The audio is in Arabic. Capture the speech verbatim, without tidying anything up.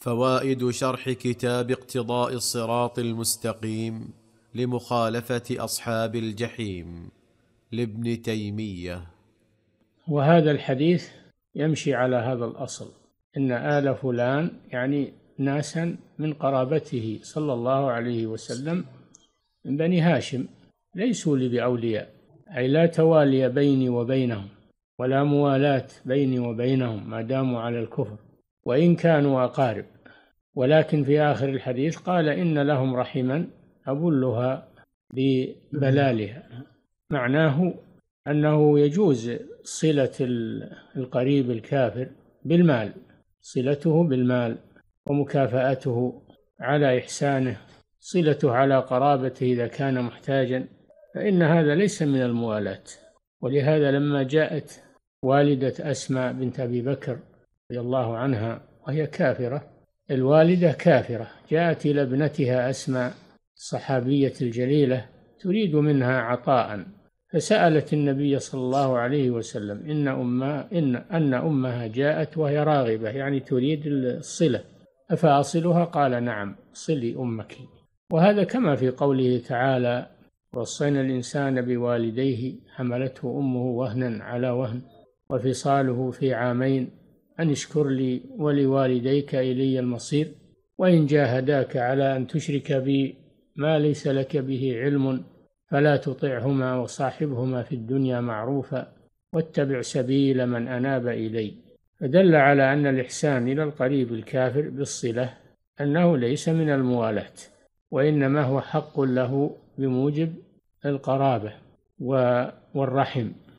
فوائد شرح كتاب اقتضاء الصراط المستقيم لمخالفة أصحاب الجحيم لابن تيمية. وهذا الحديث يمشي على هذا الأصل، إن آل فلان يعني ناسا من قرابته صلى الله عليه وسلم من بني هاشم ليسوا لي بأولياء، أي لا توالي بيني وبينهم ولا موالاة بيني وبينهم ما داموا على الكفر وإن كانوا أقارب. ولكن في آخر الحديث قال إن لهم رحما أبلها ببلالها، معناه أنه يجوز صلة القريب الكافر بالمال، صلته بالمال ومكافأته على إحسانه، صلته على قرابته إذا كان محتاجا، فإن هذا ليس من الموالاة. ولهذا لما جاءت والدة أسماء بنت أبي بكر رضي الله عنها وهي كافرة، الوالدة كافرة، جاءت إلى ابنتها أسماء الصحابية الجليلة تريد منها عطاء، فسألت النبي صلى الله عليه وسلم إن أمها إن أن أمها جاءت وهي راغبة، يعني تريد الصلة، أفأصلها؟ قال نعم، صلي أمك. وهذا كما في قوله تعالى: وصينا الإنسان بوالديه حملته أمه وهنا على وهن وفصاله في عامين أن اشكر لي ولوالديك إلي المصير وإن جاهداك على أن تشرك بي ما ليس لك به علم فلا تطعهما وصاحبهما في الدنيا معروفا واتبع سبيل من أناب إلي. فدل على أن الإحسان إلى القريب الكافر بالصلة أنه ليس من الموالاة، وإنما هو حق له بموجب القرابة والرحم.